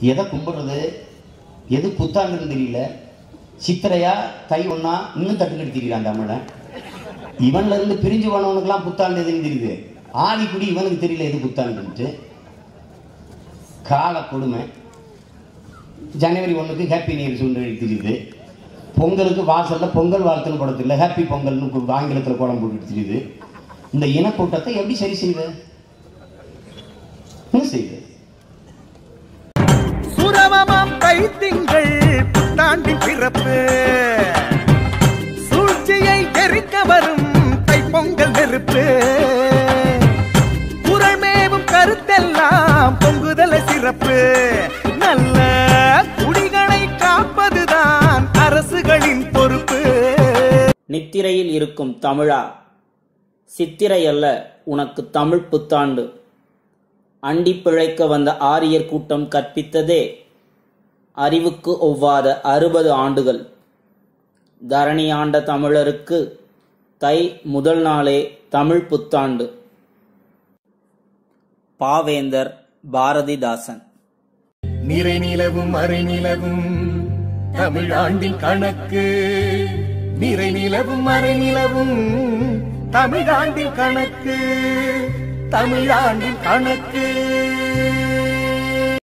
எதை கும்பிடுறது, எது புத்தாண்டுன்னு தெரியல. சித்திரையா தை ஒன்னா இன்னும் தட்டுக்கடி தெரியலாம் தமிழன். இவன்ல இருந்து பிரிஞ்சு போனவனுக்குலாம் புத்தாண்டு எதுன்னு தெரியுது. ஆடிக்குடி இவனுக்கு தெரியல எது புத்தாண்டுன்ட்டு. கால கொடுமை. ஜனவரி 1க்கு ஹாப்பி நியூ இயர் சொல்லி தெரியுது. பொங்கலுக்கு வாசலில் பொங்கல் வாழ்த்துன்னு போட தெரியல, ஹாப்பி பொங்கல்னு ஆங்கிலத்தில் கோலம் போட்டுட்டு தெரியுது. இந்த இனக்கூட்டத்தை எப்படி சரி செய்யுது? என்ன செய்யுது? சுரமமாம் தைத்திங்கள் புத்தாண்டின் பிறப்பு, சூழ்ச்சியை எரிக்க வரும் தைப்பொங்கல் நெருப்பு, குரல்மேவும் கருத்தெல்லாம் பொங்குதல சிறப்பு, நல்ல குடிகளை காப்பதுதான் அரசுகளின் பொறுப்பு. நித்திரையில் இருக்கும் தமிழா, சித்திரை அல்ல உனக்கு தமிழ் புத்தாண்டு. அண்டி பிழைக்க வந்த ஆரியர் கூட்டம் கற்பித்ததே அறிவுக்கு ஒவ்வாத 60 ஆண்டுகள். தரணி ஆண்ட தமிழருக்கு தை முதல் நாளே தமிழ் புத்தாண்டு. பாவேந்தர் பாரதிதாசன். நிறை நிலவும் மறை நிலவும் தமிழாண்டின் கணக்கு, நிறை நிலவும் மறை நிலவும் தமிழாண்டின் கணக்கு, தமிழாண்டின் கணக்கு.